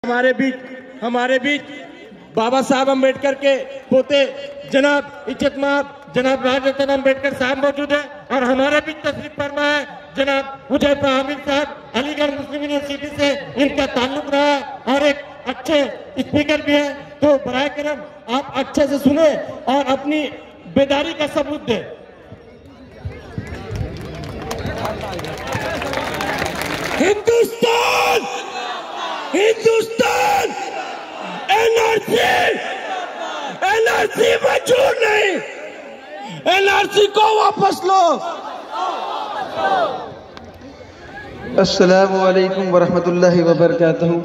हमारे बीच बाबा साहब अम्बेडकर के पोते जनाब इज्जत माब जनाब राजरतन अम्बेडकर साहब मौजूद है और हमारे बीच तशरीफ फरमा है जनाब हुजैफा हामिद साहब अलीगढ़ मुस्लिम यूनिवर्सिटी से इनका ताल्लुक रहा है और एक अच्छे स्पीकर भी है। तो बराए करम आप अच्छे से सुने और अपनी बेदारी का सबूत दें। हिंदुस्तान हिंदुस्तान एनआरसी मंजूर नहीं, एनआरसी को वापस लो। अस्सलामु अलैकुम वरहमतुल्लाहि वबरकातुहू।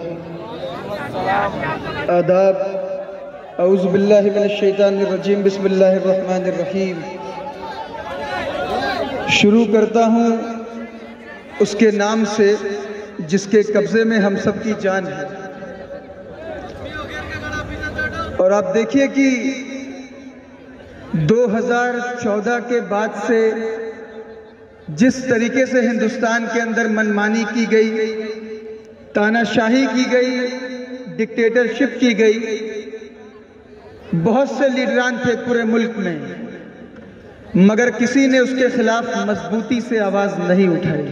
आदाब। औज़ु बिल्लाहि मिनश शैतानिर रजीम। बिस्मिल्लाहिर रहमानिर रहीम। शुरू करता हूँ उसके नाम से जिसके कब्जे में हम सब की जान है। और आप देखिए कि 2014 के बाद से जिस तरीके से हिंदुस्तान के अंदर मनमानी की गई, तानाशाही की गई, डिक्टेटरशिप की गई, बहुत से लीडरान थे पूरे मुल्क में, मगर किसी ने उसके खिलाफ मजबूती से आवाज नहीं उठाई।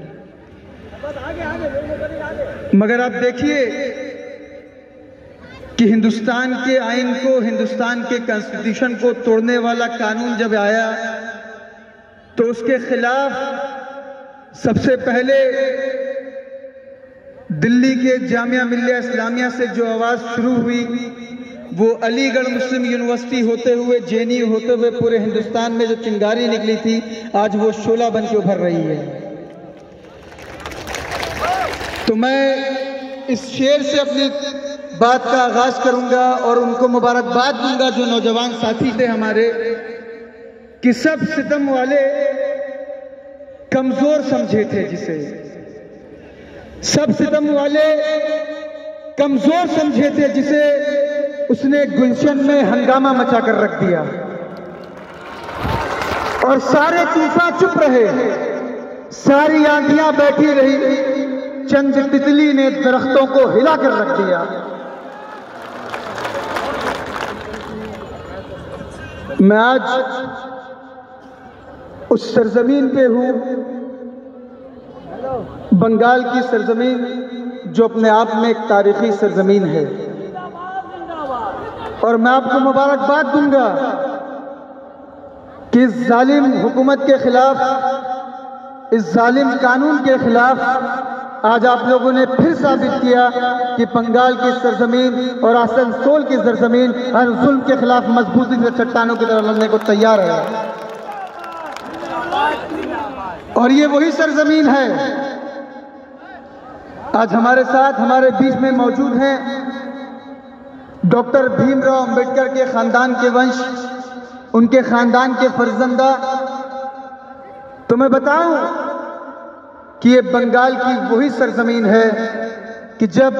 मगर आप देखिए कि हिंदुस्तान के आइन को, हिंदुस्तान के कॉन्स्टिट्यूशन को तोड़ने वाला कानून जब आया तो उसके खिलाफ सबसे पहले दिल्ली के जामिया मिल्लिया इस्लामिया से जो आवाज शुरू हुई वो अलीगढ़ मुस्लिम यूनिवर्सिटी होते हुए, जेएनयू होते हुए पूरे हिंदुस्तान में जो चिंगारी निकली थी आज वो शोला बन के उभर रही है। तो मैं इस शेर से अपनी बात का आगाज करूंगा और उनको मुबारकबाद दूंगा जो नौजवान साथी थे हमारे, कि सब सितम वाले कमजोर समझे थे, जिसे सब सितम वाले कमजोर समझे थे, जिसे उसने गुलशन में हंगामा मचा कर रख दिया और सारे तूफान चुप रहे, सारी आंधियां बैठी रही, चंद तितली ने दरख्तों को हिला कर रख दिया। मैं आज उस सरजमीन पे हूं, बंगाल की सरजमीन जो अपने आप में एक तारीखी सरजमीन है, और मैं आपको मुबारकबाद दूंगा कि इस जालिम हुकूमत के खिलाफ, इस जालिम कानून के खिलाफ आज आप लोगों ने फिर साबित किया कि बंगाल की सरजमीन और आसनसोल की सरजमीन हर जुल्म के खिलाफ मजबूती से चट्टानों की तरह लड़ने को तैयार है। और ये वही सरजमीन है आज हमारे साथ, हमारे बीच में मौजूद हैं डॉक्टर भीमराव अंबेडकर के खानदान के वंश, उनके खानदान के फर्जंदा। तो मैं बताऊं कि ये बंगाल की वही सरजमीन है कि जब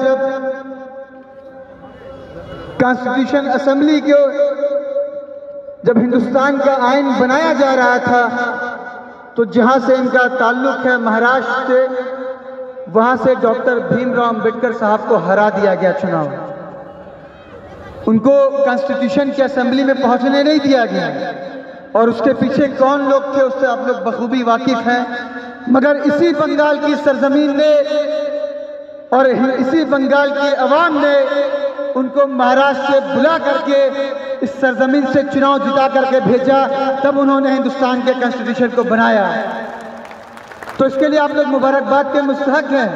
कॉन्स्टिट्यूशन असेंबली को, जब हिंदुस्तान का आइन बनाया जा रहा था तो जहां से इनका ताल्लुक है महाराष्ट्र से, वहां से डॉक्टर भीमराव अंबेडकर साहब को हरा दिया गया चुनाव। उनको कॉन्स्टिट्यूशन की असेंबली में पहुंचने नहीं दिया गया और उसके पीछे कौन लोग थे उससे आप लोग बखूबी वाकिफ हैं। मगर इसी बंगाल की सरजमीन ने और इसी बंगाल की अवाम ने उनको महाराष्ट्र से बुला करके इस सरजमीन से चुनाव जिता करके भेजा, तब उन्होंने हिंदुस्तान के कॉन्स्टिट्यूशन को बनाया। तो इसके लिए आप लोग मुबारकबाद के मुस्तहक हैं।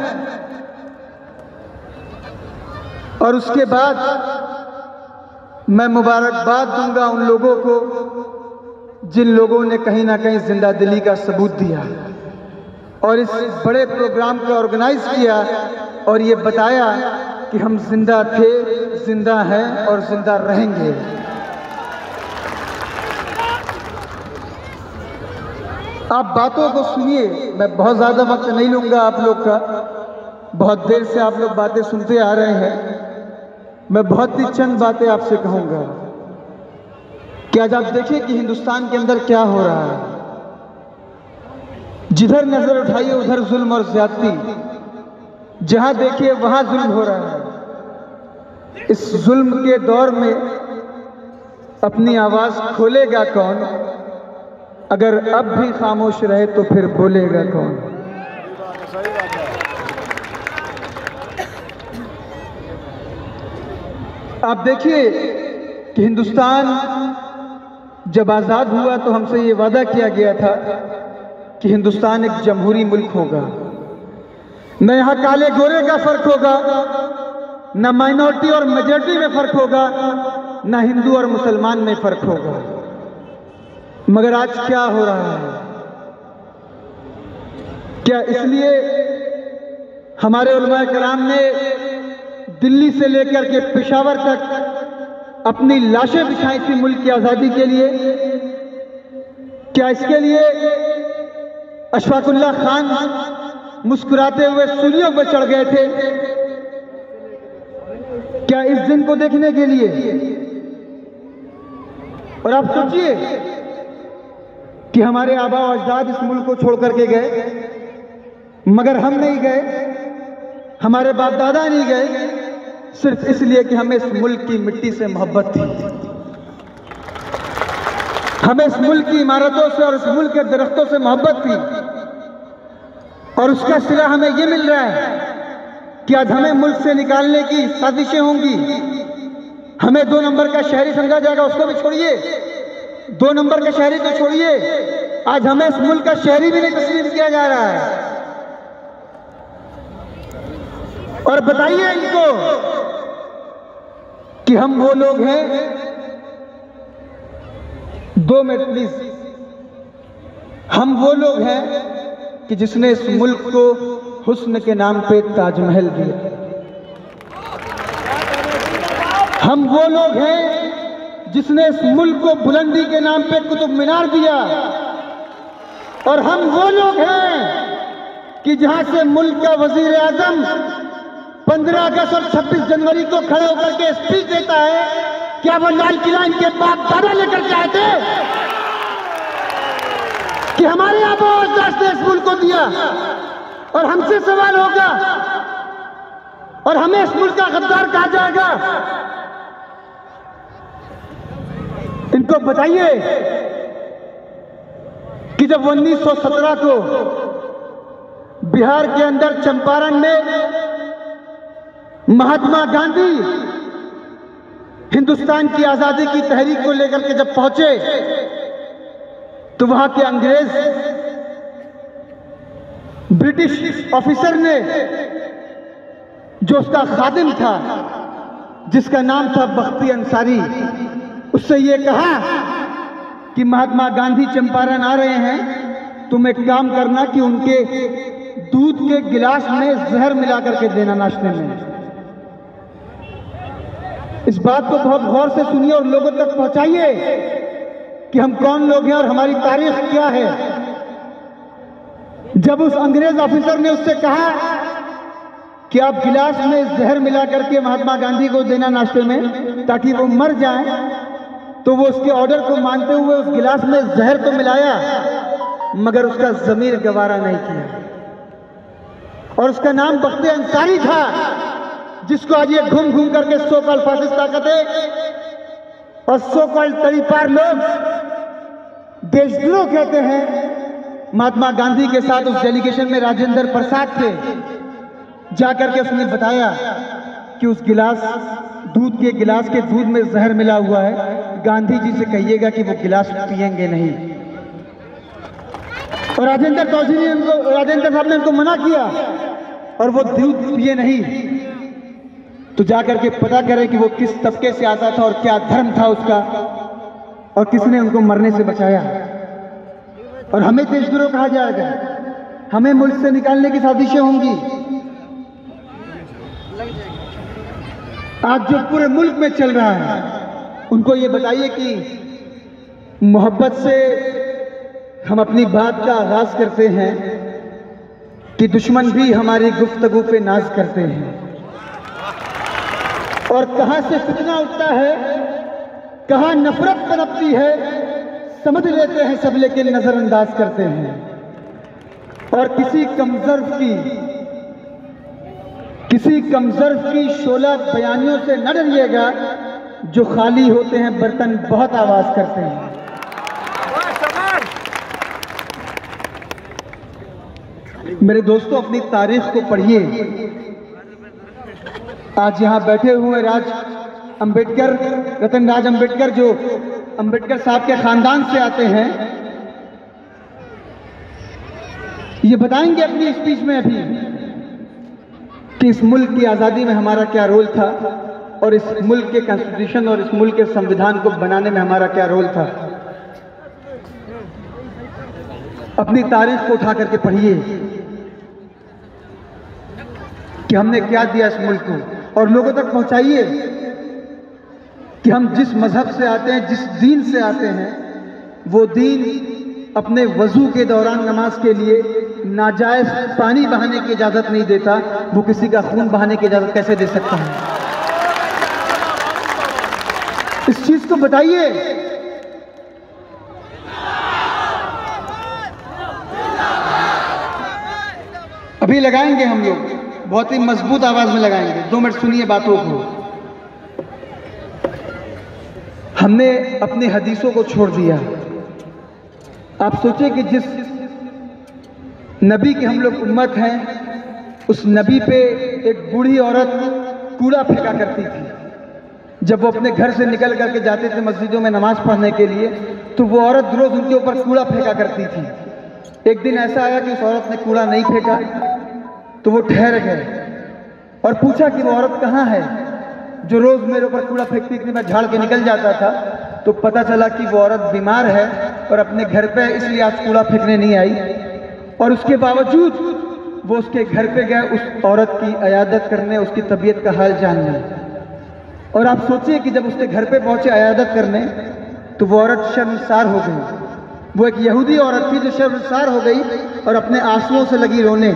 और उसके बाद मैं मुबारकबाद दूंगा उन लोगों को जिन लोगों ने कहीं ना कहीं जिंदा दिली का सबूत दिया और इस बड़े प्रोग्राम को ऑर्गेनाइज किया और ये बताया कि हम जिंदा थे, जिंदा हैं और जिंदा रहेंगे। आप बातों को सुनिए, मैं बहुत ज्यादा वक्त नहीं लूंगा आप लोग का, बहुत देर से आप लोग बातें सुनते आ रहे हैं। मैं बहुत ही चंद बातें आपसे कहूंगा कि आज आप देखिए कि हिंदुस्तान के अंदर क्या हो रहा है। जिधर नजर उठाइए उधर जुल्म और ज्यादती, जहां देखिए वहां जुल्म हो रहा है। इस जुल्म के दौर में अपनी आवाज खोलेगा कौन? अगर अब भी खामोश रहे तो फिर बोलेगा कौन? आप देखिए कि हिंदुस्तान जब आजाद हुआ तो हमसे ये वादा किया गया था कि हिंदुस्तान एक जमहूरी मुल्क होगा, न यहाँ काले गोरे का फर्क होगा, न माइनॉरिटी और मेजॉरिटी में फर्क होगा, न हिंदू और मुसलमान में फर्क होगा। मगर आज क्या हो रहा है? क्या इसलिए हमारे उलमाए कराम ने दिल्ली से लेकर के पेशावर तक अपनी लाशें बिछाई थी मुल्क की आजादी के लिए? क्या इसके लिए अशफाकुल्लाह खान मुस्कुराते हुए सूलियों पर चढ़ गए थे? क्या इस दिन को देखने के लिए? और आप सोचिए कि हमारे आबा और अजदाद इस मुल्क को छोड़ करके गए, मगर हम नहीं गए, हमारे बाप दादा नहीं गए, सिर्फ इसलिए कि हमें इस मुल्क की मिट्टी से मोहब्बत थी, हमें इस मुल्क की इमारतों से और इस मुल्क के दरख्तों से मोहब्बत थी। और उसका सिला हमें यह मिल रहा है कि आज हमें मुल्क से निकालने की साजिशें होंगी। हमें 2 नंबर का शहरी समझा जाएगा, उसको भी छोड़िए, 2 नंबर का शहरी तो छोड़िए, आज हमें इस मुल्क का शहरी भी नहीं तस्लीम किया जा रहा है। और बताइए इनको कि हम वो लोग हैं, 2 मिनट प्लीज, हम वो लोग हैं कि जिसने इस मुल्क को हुस्न के नाम पे ताजमहल दिया। हम वो लोग हैं जिसने इस मुल्क को बुलंदी के नाम पे कुतुब मीनार दिया। और हम वो लोग हैं कि जहां से मुल्क का वजीर आजम 15 अगस्त और 26 जनवरी को खड़े होकर के स्पीच देता है, क्या वो लाल किला इनके बाप दादा लेकर के आए थे कि हमारे आबा और अजदाद ने इस मुल्क को दिया? और हमसे सवाल होगा और हमें इस मुल्क का गद्दार कहा जाएगा? इनको बताइए कि जब 1917 को बिहार के अंदर चंपारण में महात्मा गांधी हिंदुस्तान की आजादी की तहरीक को लेकर के जब पहुंचे तो वहां के अंग्रेज ब्रिटिश ऑफिसर ने, जो उसका खादिम था जिसका नाम था बख्ती अंसारी, उससे यह कहा कि महात्मा गांधी चंपारण आ रहे हैं, तुम एक काम करना कि उनके दूध के गिलास में जहर मिला करके देना नाश्ते में। इस बात को बहुत गौर से सुनिए और लोगों तक पहुंचाइए कि हम कौन लोग हैं और हमारी तारीख क्या है। जब उस अंग्रेज ऑफिसर ने उससे कहा कि आप गिलास में जहर मिला करके महात्मा गांधी को देना नाश्ते में ताकि वो मर जाएं, तो वो उसके ऑर्डर को मानते हुए उस गिलास में जहर तो मिलाया, मगर उसका जमीर गवारा नहीं किया। और उसका नाम बख्ती अंसारी था, जिसको आज ये घूम घूम करके सो कॉल फासिस्ट ताकतें और सो कॉल तरीपार लोग देशद्रोह कहते हैं। महात्मा गांधी के साथ उस डेलीगेशन में राजेंद्र प्रसाद थे। जाकर के उसने बताया कि उस गिलास, दूध के गिलास के दूध में जहर मिला हुआ है, गांधी जी से कहिएगा कि वो गिलास पिएंगे नहीं। और राजेंद्र साहब ने उनको मना किया और वो दूध पिए नहीं। तो जाकर के पता करें कि वो किस तबके से आता था और क्या धर्म था उसका, और किसने उनको मरने से बचाया। और हमें देशद्रोह कहा जाएगा, हमें मुल्क से निकालने की साजिशें होंगी। आज जो पूरे मुल्क में चल रहा है, उनको ये बताइए कि मोहब्बत से हम अपनी बात का आगाज करते हैं कि दुश्मन भी हमारी गुफ्तगू पे नाज करते हैं। और कहां से फितना उठता है, कहां नफरत पनपती है, समझ लेते हैं सब, लेकिन नजरअंदाज करते हैं। और किसी कमजोर की किसी कमजर्फ की शोला बयानियों से न डरिएगा, जो खाली होते हैं बर्तन बहुत आवाज करते हैं। मेरे दोस्तों, अपनी तारीख को पढ़िए। आज यहां बैठे हुए अम्बेडकर, रतन राज अम्बेडकर, जो अम्बेडकर साहब के खानदान से आते हैं, ये बताएंगे अपनी स्पीच में अभी कि इस मुल्क की आजादी में हमारा क्या रोल था और इस मुल्क के कॉन्स्टिट्यूशन और इस मुल्क के संविधान को बनाने में हमारा क्या रोल था। अपनी तारीख को उठा करके पढ़िए कि हमने क्या दिया इस मुल्क को, और लोगों तक पहुंचाइए कि हम जिस मजहब से आते हैं, जिस दीन से आते हैं, वो दीन अपने वजू के दौरान नमाज के लिए नाजायज पानी बहाने की इजाजत नहीं देता, वो किसी का खून बहाने की इजाजत कैसे दे सकता है। इस चीज को बताइए। अभी लगाएंगे हम लोग, बहुत ही मजबूत आवाज में लगाएंगे। 2 मिनट सुनिए बातों को। हमने अपनी हदीसों को छोड़ दिया। आप सोचे कि जिस नबी के हम लोग उम्मत हैं, उस नबी पे एक बूढ़ी औरत कूड़ा फेंका करती थी। जब वो अपने घर से निकल करके जाते थे मस्जिदों में नमाज पढ़ने के लिए, तो वो औरत रोज उनके ऊपर कूड़ा फेंका करती थी। एक दिन ऐसा आया कि उस औरत ने कूड़ा नहीं फेंका, तो वो ठहर गए और पूछा कि वो औरत कहाँ है जो रोज मेरे ऊपर कूड़ा फेंकती थी, मैं झाड़ के निकल जाता था। तो पता चला कि वो औरत बीमार है और अपने घर पे इसलिए आज कूड़ा फेंकने नहीं आई, और उसके बावजूद वो उसके घर पे गए उस औरत की इयादत करने, उसकी तबीयत का हाल जानने। और आप सोचिए कि जब उसके घर पे पहुंचे इयादत करने, तो वो औरत शर्मसार हो गई। वो एक यहूदी औरत थी जो शर्मसार हो गई और अपने आंसुओं से लगी रोने,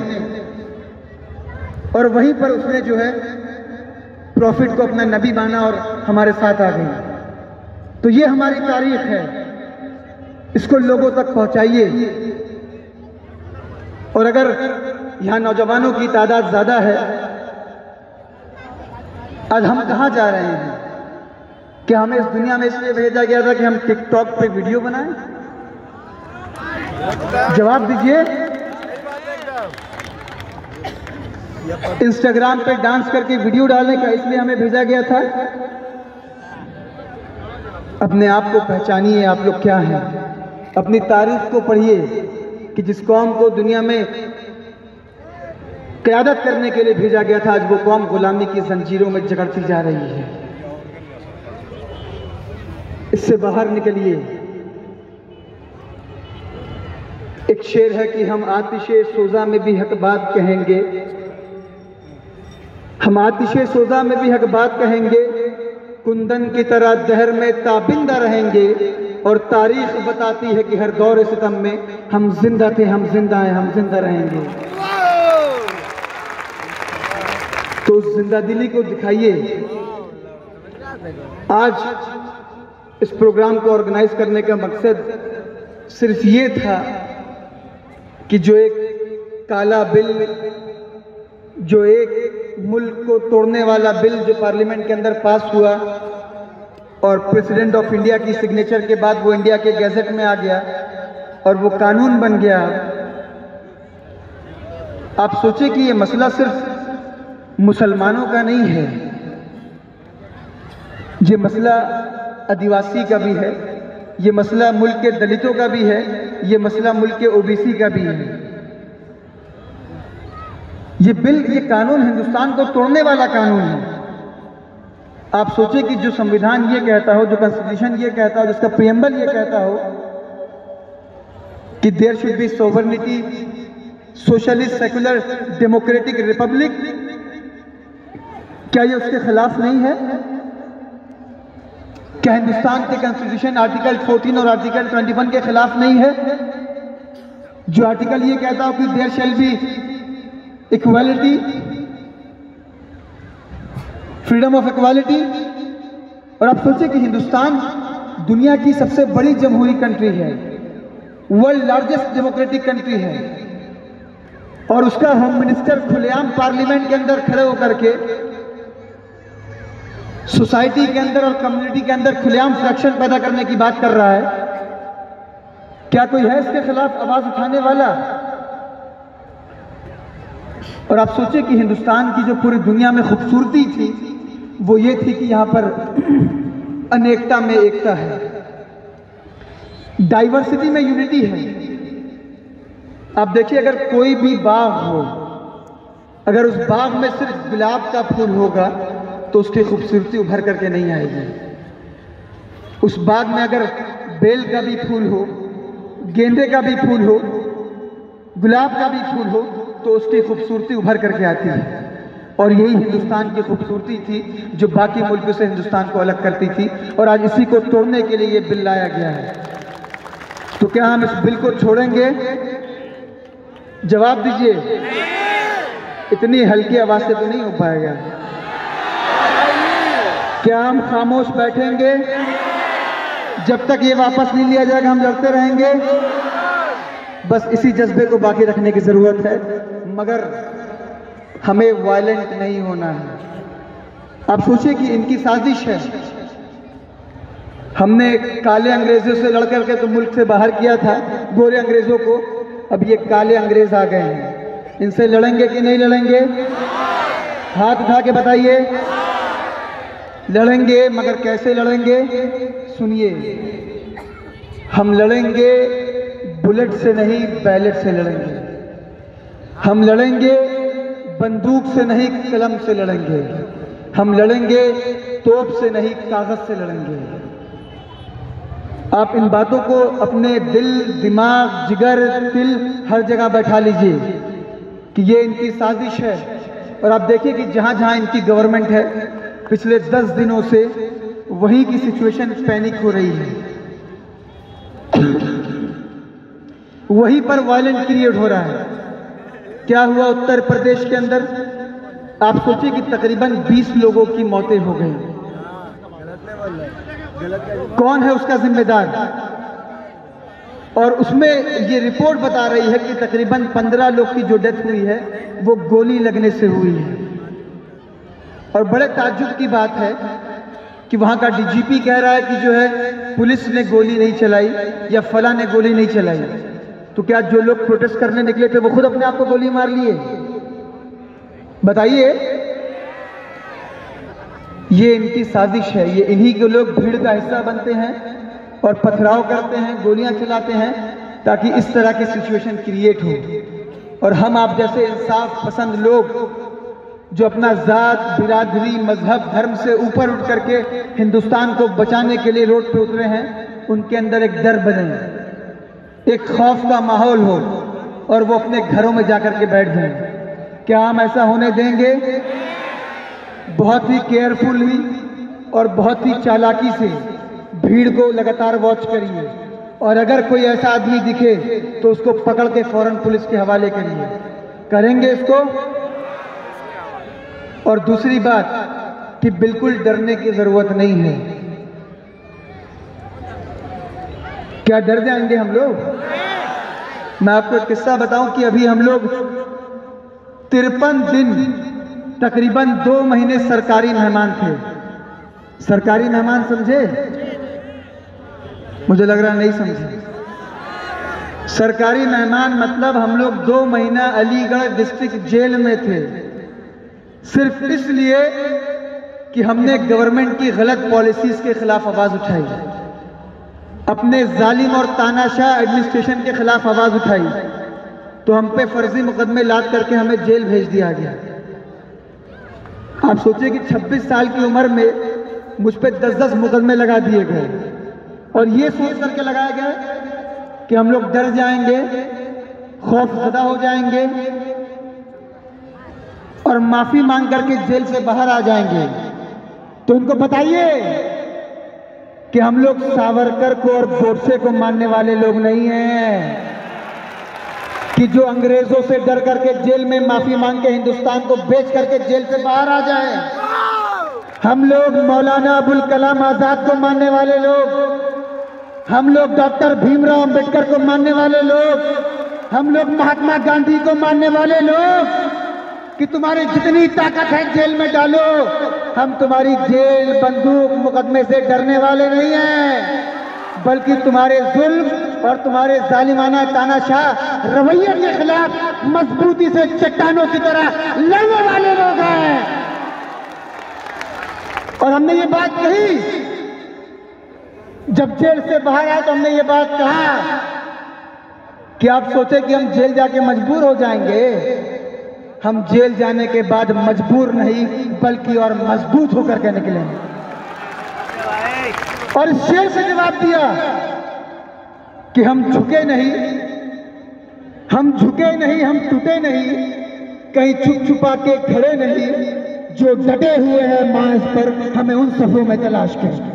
और वहीं पर उसने जो है प्रॉफिट को अपना नबी माना और हमारे साथ आ गई। तो ये हमारी तारीख है, इसको लोगों तक पहुंचाइए। और अगर यहां नौजवानों की तादाद ज्यादा है, आज हम कहां जा रहे हैं? क्या हमें इस दुनिया में इसलिए भेजा गया था कि हम टिकटॉक पे वीडियो बनाएं? जवाब दीजिए। इंस्टाग्राम पे डांस करके वीडियो डालने का इसलिए हमें भेजा गया था? अपने आप को पहचानिए, आप लोग क्या हैं। अपनी तारीख को पढ़िए कि जिस कौम को दुनिया में क़यादत करने के लिए भेजा गया था, आज वो कौम गुलामी की जंजीरों में जकड़ती जा रही है। इससे बाहर निकलिए। एक शेर है कि हम आतिशे सोजा में भी हक बात कहेंगे, हम आतिशे सोजा में भी हक बात कहेंगे, कुंदन की तरह दहर में ताबिंदा रहेंगे, और तारीख बताती है कि हर दौर सितम में हम जिंदा थे, हम जिंदा हैं, हम जिंदा रहेंगे। तो उस जिंदा दिली को दिखाइए। आज इस प्रोग्राम को ऑर्गेनाइज करने का मकसद सिर्फ ये था कि जो एक काला बिल, जो एक मुल्क को तोड़ने वाला बिल जो पार्लियामेंट के अंदर पास हुआ और प्रेसिडेंट ऑफ इंडिया की सिग्नेचर के बाद वो इंडिया के गैजेट में आ गया और वो कानून बन गया। आप सोचे कि ये मसला सिर्फ मुसलमानों का नहीं है, ये मसला आदिवासी का भी है, ये मसला मुल्क के दलितों का भी है, ये मसला मुल्क के ओबीसी का भी है। ये बिल, ये कानून हिंदुस्तान को तोड़ने वाला कानून है। आप सोचे कि जो संविधान ये कहता हो, जो कॉन्स्टिट्यूशन ये कहता हो, जिसका प्रीएम्बल ये कहता हो कि there should be sovereignty, socialist, secular, democratic republic, क्या ये उसके खिलाफ नहीं है? क्या हिंदुस्तान के कॉन्स्टिट्यूशन आर्टिकल 14 और आर्टिकल 21 के खिलाफ नहीं है? जो आर्टिकल ये कहता हो कि there shall be equality, freedom of equality. और आप सोचिए कि हिंदुस्तान दुनिया की सबसे बड़ी जमहूरी कंट्री है, वर्ल्ड लार्जेस्ट डेमोक्रेटिक कंट्री है, और उसका होम मिनिस्टर खुलेआम पार्लियामेंट के अंदर खड़े होकर के सोसाइटी के अंदर और कम्युनिटी के अंदर खुलेआम फ्रैक्शन पैदा करने की बात कर रहा है। क्या कोई है इसके खिलाफ आवाज उठाने वाला? और आप सोचिए कि हिंदुस्तान की जो पूरी दुनिया में खूबसूरती थी वो ये थी कि यहां पर अनेकता में एकता है, डाइवर्सिटी में यूनिटी है। आप देखिए, अगर कोई भी बाग हो, अगर उस बाग में सिर्फ गुलाब का फूल होगा तो उसकी खूबसूरती उभर करके नहीं आएगी। उस बाग में अगर बेल का भी फूल हो, गेंदे का भी फूल हो, गुलाब का भी फूल हो तो उसकी खूबसूरती उभर करके आती है। और यही हिंदुस्तान की खूबसूरती थी जो बाकी मुल्कों से हिंदुस्तान को अलग करती थी, और आज इसी को तोड़ने के लिए ये बिल लाया गया है। तो क्या हम इस बिल को छोड़ेंगे? जवाब दीजिए। इतनी हल्की आवाज से तो नहीं हो पाएगा। क्या हम खामोश बैठेंगे? जब तक ये वापस नहीं लिया जाएगा हम लड़ते रहेंगे। बस इसी जज्बे को बाकी रखने की जरूरत है, मगर हमें वायलेंट नहीं होना है। आप सोचिए कि इनकी साजिश है। हमने काले अंग्रेजों से लड़ करके तो मुल्क से बाहर किया था गोरे अंग्रेजों को, अब ये काले अंग्रेज आ गए हैं। इनसे लड़ेंगे कि नहीं लड़ेंगे? हाथ उठा के बताइए। लड़ेंगे, मगर कैसे लड़ेंगे? सुनिए, हम लड़ेंगे बुलेट से नहीं, बैलेट से लड़ेंगे। हम लड़ेंगे बंदूक से नहीं, कलम से लड़ेंगे। हम लड़ेंगे तोप से नहीं, कागज से लड़ेंगे। आप इन बातों को अपने दिल, दिमाग, जिगर, दिल हर जगह बैठा लीजिए कि ये इनकी साजिश है। और आप देखिए कि जहां जहां इनकी गवर्नमेंट है, पिछले 10 दिनों से वहीं की सिचुएशन पैनिक हो रही है, वहीं पर वायलेंट क्रिएट हो रहा है। क्या हुआ उत्तर प्रदेश के अंदर? आप सोचिए कि तकरीबन 20 लोगों की मौतें हो गई। कौन है उसका जिम्मेदार? और उसमें ये रिपोर्ट बता रही है कि तकरीबन 15 लोग की जो डेथ हुई है वो गोली लगने से हुई है। और बड़े ताज्जुब की बात है कि वहां का डीजीपी कह रहा है कि जो है पुलिस ने गोली नहीं चलाई या फला ने गोली नहीं चलाई। तो क्या जो लोग प्रोटेस्ट करने निकले थे वो खुद अपने आप को गोली मार लिए? बताइए। ये इनकी साजिश है। ये इन्हीं के लोग भीड़ का हिस्सा बनते हैं और पथराव करते हैं, गोलियां चलाते हैं, ताकि इस तरह की सिचुएशन क्रिएट हो। और हम आप जैसे इंसाफ पसंद लोग जो अपना जात, बिरादरी, मजहब, धर्म से ऊपर उठ करके हिंदुस्तान को बचाने के लिए रोड पे उतरे हैं, उनके अंदर एक डर बने, एक खौफ का माहौल हो और वो अपने घरों में जाकर के बैठ जाएं। क्या हम ऐसा होने देंगे? बहुत ही केयरफुली और बहुत ही चालाकी से भीड़ को लगातार वॉच करिए, और अगर कोई ऐसा आदमी दिखे तो उसको पकड़ के फौरन पुलिस के हवाले करिए। करेंगे इसको? और दूसरी बात कि बिल्कुल डरने की जरूरत नहीं है। क्या डर जाएंगे हम लोग? मैं आपको एक किस्सा बताऊं कि अभी हम लोग 53 दिन, तकरीबन 2 महीने सरकारी मेहमान थे। सरकारी मेहमान समझे? मुझे लग रहा नहीं समझे। सरकारी मेहमान मतलब हम लोग 2 महीना अलीगढ़ डिस्ट्रिक्ट जेल में थे, सिर्फ इसलिए कि हमने गवर्नमेंट की गलत पॉलिसीज के खिलाफ आवाज उठाई, अपने जालिम और तानाशाह एडमिनिस्ट्रेशन के खिलाफ आवाज उठाई, तो हम पे फर्जी मुकदमे लाद करके हमें जेल भेज दिया गया। आप सोचिए कि 26 साल की उम्र में मुझ पे 10-10 मुकदमे लगा दिए गए, और ये सोच करके लगाया गया कि हम लोग डर जाएंगे, खौफजदा हो जाएंगे और माफी मांग करके जेल से बाहर आ जाएंगे। तो इनको बताइए कि हम लोग सावरकर को और गोडसे को मानने वाले लोग नहीं हैं, कि जो अंग्रेजों से डर करके जेल में माफी मांग के हिंदुस्तान को बेच करके जेल से बाहर आ जाए। हम लोग मौलाना अबुल कलाम आजाद को मानने वाले लोग, हम लोग डॉक्टर भीमराव अंबेडकर को मानने वाले लोग, हम लोग महात्मा गांधी को मानने वाले लोग कि तुम्हारी जितनी ताकत है जेल में डालो, हम तुम्हारी जेल बंदूक मुकदमे से डरने वाले नहीं हैं, बल्कि तुम्हारे जुल्म और तुम्हारे जालिमाना तानाशाह रवैये के खिलाफ मजबूती से चट्टानों की तरह लड़ने वाले लोग हैं। और हमने ये बात कही, जब जेल से बाहर आए तो हमने ये बात कहा कि आप सोचे कि हम जेल जाके मजबूर हो जाएंगे। हम जेल जाने के बाद मजबूर नहीं बल्कि और मजबूत होकर के निकलेंगे। और इस शेर से जवाब दिया कि हम झुके नहीं, हम झुके नहीं, हम टूटे नहीं, कहीं छुप छुपा के खड़े नहीं, जो डटे हुए हैं मांस पर हमें उन सफों में तलाश करें।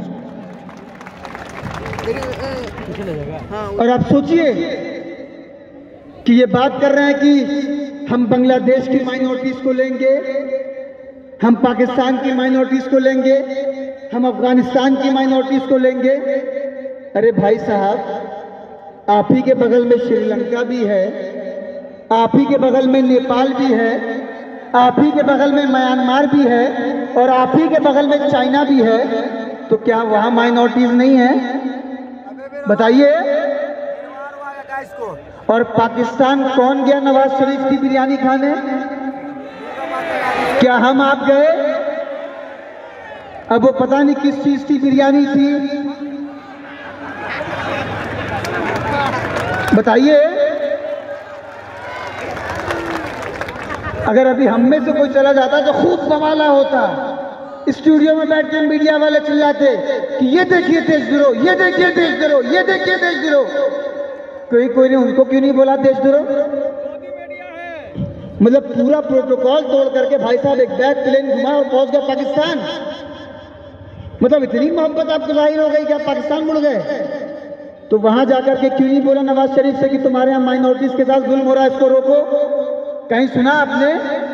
और आप सोचिए कि ये बात कर रहे हैं कि हम बांग्लादेश की माइनॉरिटीज को लेंगे, हम पाकिस्तान की माइनॉरिटीज को लेंगे, हम अफगानिस्तान की माइनॉरिटीज को लेंगे। अरे भाई साहब, आप ही के बगल में श्रीलंका भी है, आप ही के बगल में नेपाल भी है, आप ही के बगल में म्यांमार भी है, और आप ही के बगल में चाइना भी है। तो क्या वहां माइनॉरिटीज नहीं है? बताइए। और पाकिस्तान कौन गया नवाज शरीफ की बिरयानी खाने? क्या हम आप गए? अब वो पता नहीं किस चीज की बिरयानी थी, बताइए। अगर अभी हम में से कोई चला जाता तो खूब बवाला होता, स्टूडियो में बैठ के मीडिया वाले चिल्लाते कि ये देखिए देशद्रोह, ये देखिए देशद्रोह, ये देखिए देशद्रोह। कोई ने उनको क्यों नहीं बोला देशद्रोह? मतलब पूरा प्रोटोकॉल तोड़ करके भाई साहब एक बैग प्लेन घुमा और पहुंच गया पाकिस्तान। मतलब इतनी मोहब्बत आपको जाहिर हो गई कि आप पाकिस्तान मुड़ गए। तो वहां जाकर के क्यों नहीं बोला नवाज शरीफ से कि तुम्हारे यहाँ माइनॉरिटीज के साथ जुल्म हो रहा है, इसको रोको? कहीं सुना आपने?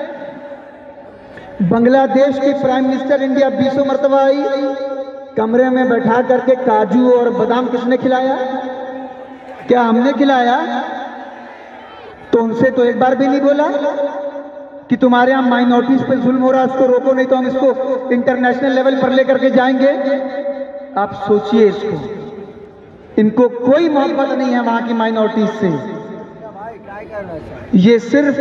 बांग्लादेश की प्राइम मिनिस्टर इंडिया 20 मरतबा आई, कमरे में बैठा करके काजू और बादाम किसने खिलाया? क्या हमने खिलाया? तो उनसे तो एक बार भी नहीं बोला कि तुम्हारे यहाँ माइनॉरिटीज पे जुल्म हो रहा है, इसको रोको, नहीं तो हम इसको इंटरनेशनल लेवल पर लेकर के जाएंगे। आप सोचिए इसको, इनको कोई मोहब्बत नहीं है वहां की माइनॉरिटीज से। ये सिर्फ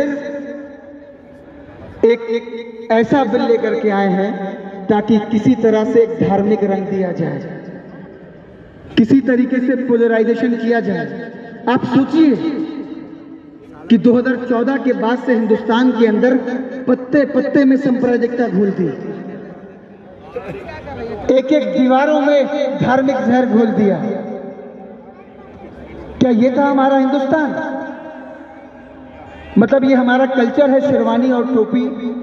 एक ऐसा बिल लेकर के आए हैं ताकि किसी तरह से एक धार्मिक रंग दिया जाए, किसी तरीके से पोलराइजेशन किया जाए। आप सोचिए कि 2014 के बाद से हिंदुस्तान के अंदर पत्ते पत्ते में सांप्रदायिकता घोल दी, एक एक दीवारों में धार्मिक जहर घोल दिया। क्या ये था हमारा हिंदुस्तान? मतलब ये हमारा कल्चर है शेरवानी और टोपी।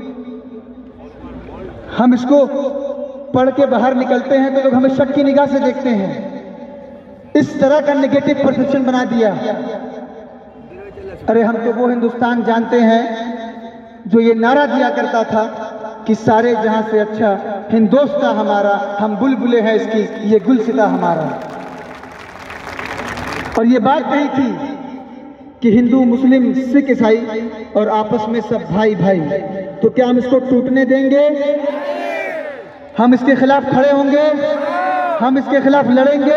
हम इसको पढ़ के बाहर निकलते हैं तो लोग हमें शक की निगाह से देखते हैं। इस तरह का नेगेटिव परसेप्शन बना दिया। अरे हम तो वो हिंदुस्तान जानते हैं जो ये नारा दिया करता था कि सारे जहां से अच्छा हिंदोस्ता हमारा, हम बुलबुले हैं इसकी, ये गुलसिता हमारा। और ये बात कही थी कि हिंदू मुस्लिम सिख ईसाई और आपस में सब भाई भाई। तो क्या हम इसको टूटने देंगे? हम इसके खिलाफ खड़े होंगे, हम इसके खिलाफ लड़ेंगे।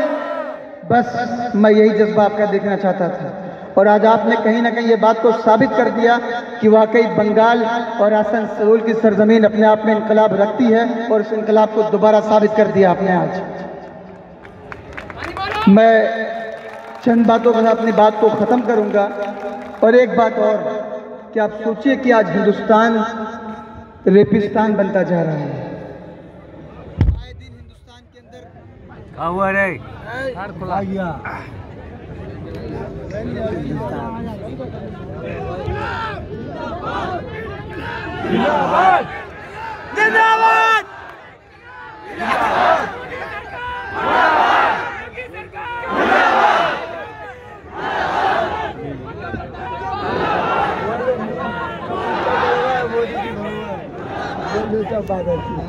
बस मैं यही जज्बा आपका देखना चाहता था। और आज आपने कहीं ना कहीं ये बात को साबित कर दिया कि वाकई बंगाल और आसनसोल की सरजमीन अपने आप में इनकलाब रखती है, और इस इनकलाब को दोबारा साबित कर दिया आपने आज। मैं चंद बातों के साथ अपनी बात को खत्म करूंगा। और एक बात और कि आप सोचिए कि आज हिंदुस्तान रेपिस्तान बनता जा रहा है। आए दिन हिंदुस्तान के अंदर क्या हुआ रे? खुला गया। जिंदाबाद जिंदाबाद जिंदाबाद।